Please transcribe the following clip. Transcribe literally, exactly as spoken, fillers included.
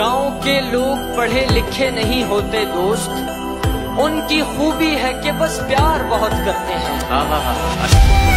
गांव के लोग पढ़े लिखे नहीं होते दोस्त, उनकी खूबी है कि बस प्यार बहुत करते हैं। हाँ हाँ हाँ।